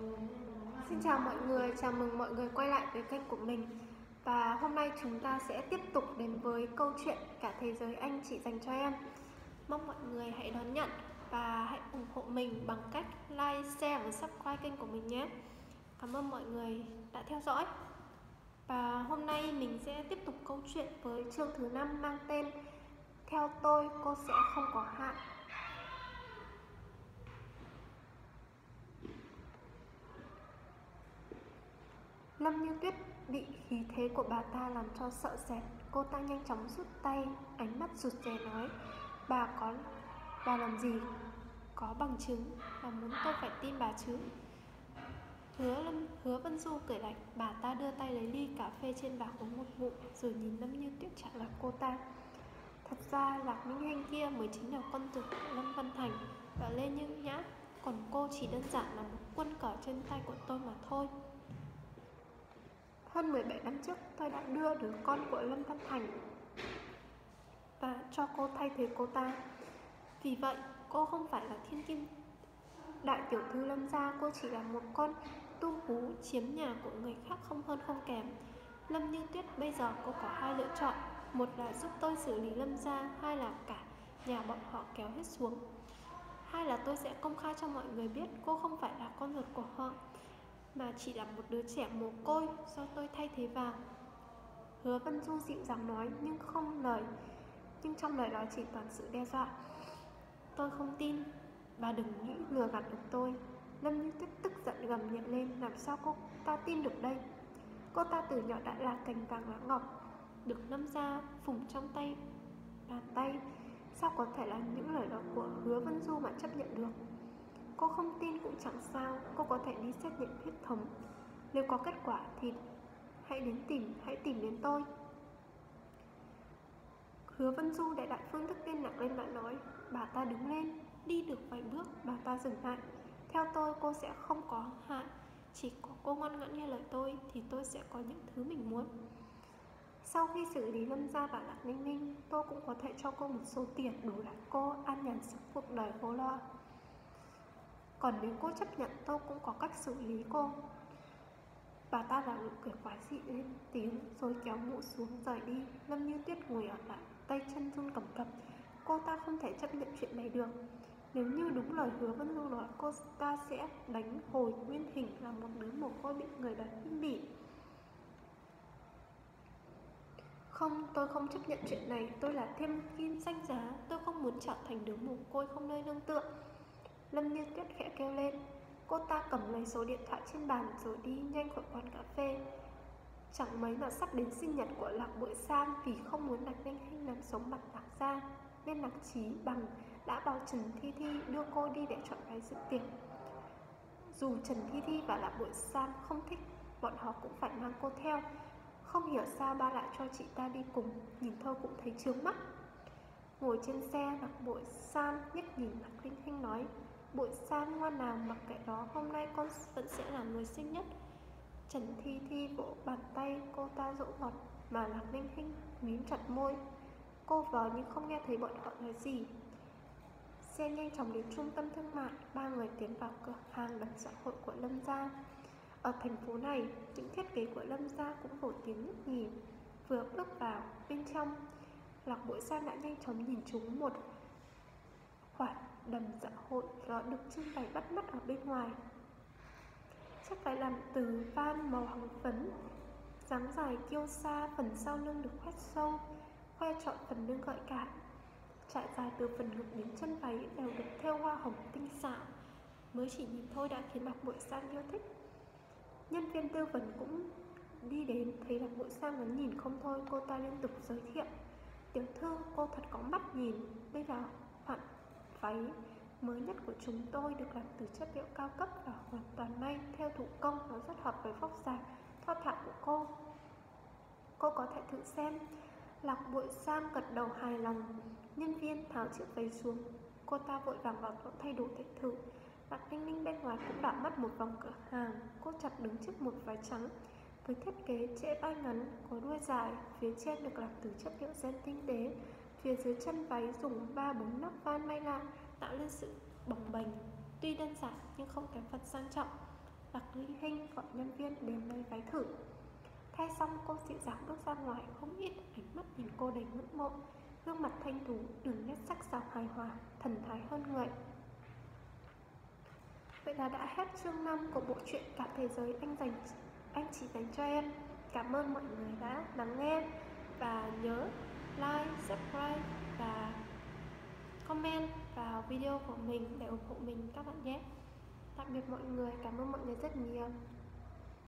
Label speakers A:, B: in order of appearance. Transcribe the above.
A: Xin chào mọi người, chào mừng mọi người quay lại với kênh của mình. Và hôm nay chúng ta sẽ tiếp tục đến với câu chuyện Cả thế giới anh chị dành cho em. Mong mọi người hãy đón nhận và hãy ủng hộ mình bằng cách like, share và subscribe kênh của mình nhé. Cảm ơn mọi người đã theo dõi. Và hôm nay mình sẽ tiếp tục câu chuyện với chương thứ 5 mang tên Theo tôi cô sẽ không có hại. Lâm Như Tuyết bị khí thế của bà ta làm cho sợ sệt. Cô ta nhanh chóng rút tay, ánh mắt rụt rè nói: Bà làm gì? Có bằng chứng, bà muốn tôi phải tin bà chứ? Hứa Vân Du cười lạnh. Bà ta đưa tay lấy ly cà phê trên bàn uống một ngụm, rồi nhìn Lâm Như Tuyết trả lời cô ta: Thật ra Lạc Minh Hinh kia mới chính là con ruột của Lâm Văn Thành và Lê Như Nhã, còn cô chỉ đơn giản là một quân cờ trên tay của tôi mà thôi. Hơn 17 năm trước, tôi đã đưa đứa con của Lâm Văn Thành và cho cô thay thế cô ta. Vì vậy, cô không phải là thiên kim đại tiểu thư Lâm gia, cô chỉ là một con tu hú chiếm nhà của người khác không hơn không kém. Lâm Như Tuyết, bây giờ cô có hai lựa chọn: một là giúp tôi xử lý Lâm gia, hai là cả nhà bọn họ kéo hết xuống. Hai là tôi sẽ công khai cho mọi người biết cô không phải là con ruột của họ, mà chỉ là một đứa trẻ mồ côi do tôi thay thế vào. Hứa Vân Du dịu dàng nói, nhưng trong lời đó chỉ toàn sự đe dọa. Tôi không tin, bà đừng nghĩ lừa gạt được tôi. Lâm Như Tuyết tức giận gầm nhẹ lên. Làm sao cô ta tin được đây? Cô ta từ nhỏ đã là cành vàng lá ngọc, được Lâm gia phủng trong bàn tay. Sao có thể là những lời đó của Hứa Vân Du mà chấp nhận được? Cô không tin cũng chẳng sao, cô có thể đi xét nghiệm huyết thống. Nếu có kết quả thì hãy tìm đến tôi. Hứa Vân Du để Đại Phương thức tiên nặng lên và nói. Bà ta đứng lên, đi được vài bước, bà ta dừng lại. Theo tôi, cô sẽ không có hại. Chỉ có cô ngoan ngoãn nghe lời tôi thì tôi sẽ có những thứ mình muốn. Sau khi xử lý Lâm gia và Lạc Ninh Ninh, tôi cũng có thể cho cô một số tiền đủ để cô an nhàn sống cuộc đời vô lo. Còn nếu cô chấp nhận, tôi cũng có cách xử lý cô. Bà ta là nụ cười quái dị lên tiếng, rồi kéo mũ xuống rời đi. Lâm Như Tuyết ngồi ở lại, tay chân run cầm cập. Cô ta không thể chấp nhận chuyện này được. Nếu như đúng lời Hứa Vân Du nói, cô ta sẽ đánh hồi nguyên hình là một đứa mồ côi bị người đời khinh bỉ. Không, tôi không chấp nhận chuyện này. Tôi là thiên kim danh giá, tôi không muốn trở thành đứa mồ côi không nơi nương tựa. Lâm Như Tuyết khẽ kêu lên. Cô ta cầm lấy số điện thoại trên bàn rồi đi nhanh khỏi quán cà phê. Chẳng mấy mà sắp đến sinh nhật của Lạc Bội San, vì không muốn Lạc Ninh Hinh làm sống mặt Lạc gia, nên Lạc Chí Bằng đã bảo Trần Thi Thi đưa cô đi để chọn váy dự tiệc. Dù Trần Thi Thi và Lạc Bội San không thích, bọn họ cũng phải mang cô theo. Không hiểu sao ba lại cho chị ta đi cùng, nhìn thôi cũng thấy chướng mắt. Ngồi trên xe, Lạc Bội San nhếch nhìn Lạc Ninh Hinh nói. Bội San ngoan nào, mặc kệ đó, hôm nay con vẫn sẽ là người xinh nhất. Trần Thi Thi vỗ bàn tay cô ta dỗ ngọt, mà Lạc Ninh Hinh mím chặt môi. Cô vờ nhưng không nghe thấy bọn họ nói gì. Xe nhanh chóng đến trung tâm thương mại. Ba người tiến vào cửa hàng đặc xã hội của Lâm gia. Ở thành phố này, những thiết kế của Lâm gia cũng nổi tiếng nhất nhì. Vừa bước vào bên trong, Lạc Bội San đã nhanh chóng nhìn trúng một khoản đầm dạ hội đó được trưng bày bắt mắt ở bên ngoài. Chiếc váy làm từ van màu hồng phấn, dáng dài kiêu sa, phần sau lưng được khoét sâu, khoe trọn phần lưng gợi cảm. Trải dài từ phần ngực đến chân váy đều được thêu hoa hồng tinh xảo. Mới chỉ nhìn thôi đã khiến Lạc Bội San yêu thích. Nhân viên tư vấn cũng đi đến, thấy Lạc Bội San ngắm nhìn không thôi, cô ta liên tục giới thiệu. Tiểu thư, cô thật có mắt nhìn. Đây là khoản váy mới nhất của chúng tôi, được làm từ chất liệu cao cấp và hoàn toàn may theo thủ công. Nó rất hợp với vóc dáng thon thả của cô. Cô có thể thử xem. Lạc Bội San gật đầu hài lòng. Nhân viên tháo chiếc váy xuống. Cô ta vội vàng vào chỗ thay đồ để thử. Lạc Ninh Ninh bên ngoài cũng đảo mắt một vòng cửa hàng. Cô chặt đứng trước một váy trắng với thiết kế trễ vai ngắn, có đuôi dài, phía trên được làm từ chất liệu ren tinh tế. Phía dưới chân váy dùng 3-4 nắp van may lại, tạo lên sự bồng bềnh, tuy đơn giản nhưng không kém phần sang trọng. Lạc Ly Hinh gọi nhân viên đến lấy váy thử. Thay xong cô dịu dàng bước ra ngoài, không ít ánh mắt nhìn cô đầy ngưỡng mộ. Gương mặt thanh tú, đường nét sắc sảo hài hòa, thần thái hơn người. Vậy là đã hết chương 5 của bộ truyện Cả Thế Giới Anh Chỉ Dành Cho Em. Cảm ơn mọi người đã lắng nghe. Và nhớ like, subscribe và comment vào video của mình để ủng hộ mình các bạn nhé. Tạm biệt mọi người, cảm ơn mọi người rất nhiều.